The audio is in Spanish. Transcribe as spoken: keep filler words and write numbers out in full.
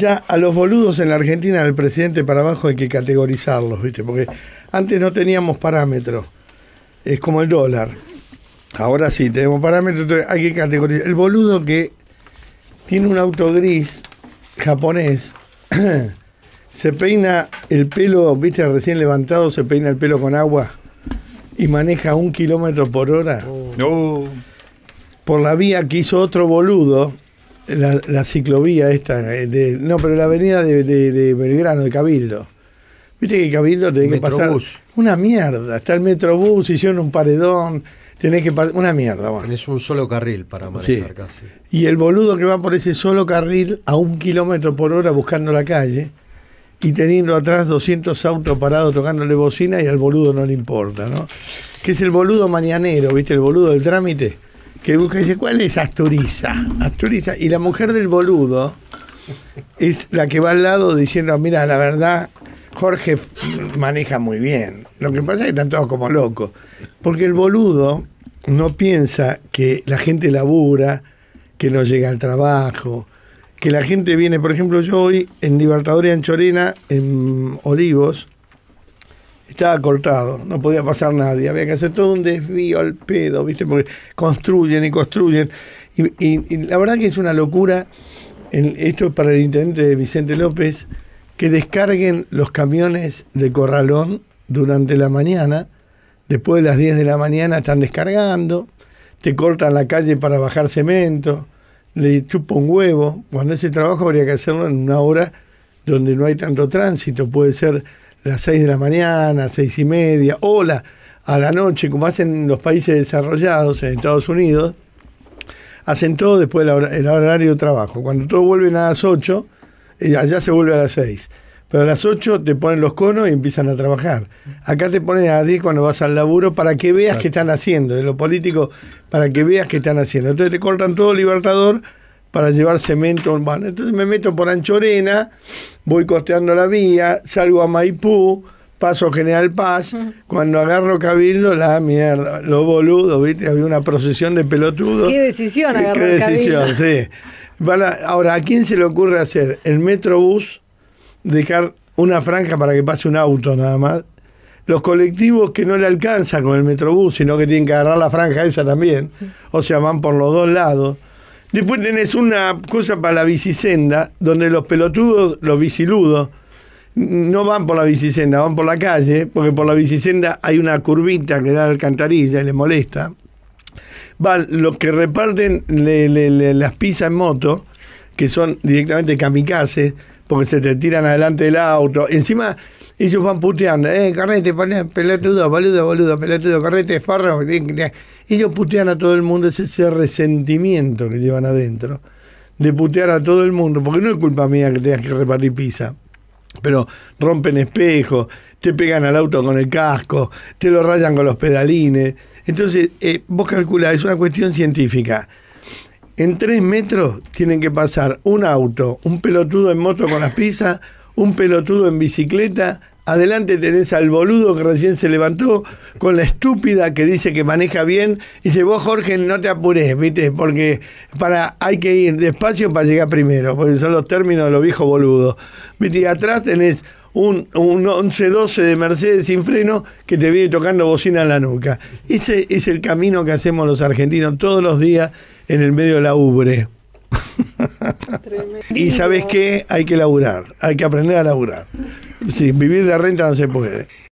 ya a los boludos en la Argentina, del presidente para abajo, hay que categorizarlos, ¿viste? Porque antes no teníamos parámetros. Es como el dólar. Ahora sí, tenemos parámetros, entonces hay que categorizar. El boludo que tiene un auto gris japonés, se peina el pelo, viste, recién levantado, se peina el pelo con agua y maneja un kilómetro por hora. No. Oh. Por la vía que hizo otro boludo, la, la ciclovía esta, de, no, pero la avenida de, de, de Belgrano, de Cabildo. Viste que Cabildo tenés que pasar una mierda. Está el Metrobús, hicieron un paredón, tenés que pasar una mierda. Bueno. Tenés un solo carril para manejar, sí. Casi. Y el boludo que va por ese solo carril a un kilómetro por hora buscando la calle y teniendo atrás doscientos autos parados tocándole bocina y al boludo no le importa, ¿no? Que es el boludo mañanero, ¿viste? El boludo del trámite, que busca y dice, ¿cuál es Asturiza? Asturiza. Y la mujer del boludo es la que va al lado diciendo, mira, la verdad, Jorge maneja muy bien. Lo que pasa es que están todos como locos. Porque el boludo no piensa que la gente labura, que no llega al trabajo, que la gente viene, por ejemplo, yo hoy en Libertadores Anchorena, en Olivos, estaba cortado, no podía pasar nadie, había que hacer todo un desvío al pedo, ¿viste? Porque construyen y construyen. Y, y, y la verdad que es una locura, en, esto es para el intendente de Vicente López, que descarguen los camiones de Corralón durante la mañana, después de las diez de la mañana están descargando, te cortan la calle para bajar cemento, le chupa un huevo, cuando ese trabajo habría que hacerlo en una hora donde no hay tanto tránsito, puede ser las seis de la mañana, seis y media, o la, a la noche, como hacen los países desarrollados en Estados Unidos, hacen todo después del horario de trabajo. Cuando todos vuelven a las ocho, allá se vuelve a las seis. Pero a las ocho te ponen los conos y empiezan a trabajar. Acá te ponen a las diez cuando vas al laburo para que veas qué están haciendo. De lo político, para que veas qué están haciendo. Entonces te cortan todo Libertador para llevar cemento. Bueno, entonces me meto por Anchorena, voy costeando la vía, salgo a Maipú, paso General Paz. Uh-huh. Cuando agarro Cabildo, la mierda, los boludos, ¿viste? Había una procesión de pelotudos. ¿Qué decisión agarró ¿Qué Cabildo? decisión, sí. Ahora, ¿a quién se le ocurre hacer el Metrobús? Dejar una franja para que pase un auto nada más. Los colectivos que no le alcanzan con el Metrobús, sino que tienen que agarrar la franja esa también. O sea, van por los dos lados. Después tenés una cosa para la bicisenda, donde los pelotudos, los biciludos, no van por la bicisenda, van por la calle, porque por la bicisenda hay una curvita que da la alcantarilla y les molesta. Van los que reparten le, le, le, las pizzas en moto, que son directamente kamikazes, porque se te tiran adelante del auto. Encima, ellos van puteando. Eh, carrete, pelotudo, boludo, boludo, pelotudo, carrete, farro. Ellos putean a todo el mundo. Es ese resentimiento que llevan adentro. De putear a todo el mundo. Porque no es culpa mía que tengas que repartir pizza. Pero rompen espejos, te pegan al auto con el casco, te lo rayan con los pedalines. Entonces, eh, vos calculás, es una cuestión científica. En tres metros tienen que pasar un auto, un pelotudo en moto con las pizzas, un pelotudo en bicicleta, adelante tenés al boludo que recién se levantó, con la estúpida que dice que maneja bien, y dice, vos Jorge no te apures, ¿viste? Porque para, hay que ir despacio para llegar primero, porque son los términos de los viejos boludos, ¿viste? Y atrás tenés un, un once doce de Mercedes sin freno que te viene tocando bocina en la nuca. Ese es el camino que hacemos los argentinos todos los días en el medio de la ubre. Y ¿sabés qué? Hay que laburar, hay que aprender a laburar. Sin vivir de renta no se puede.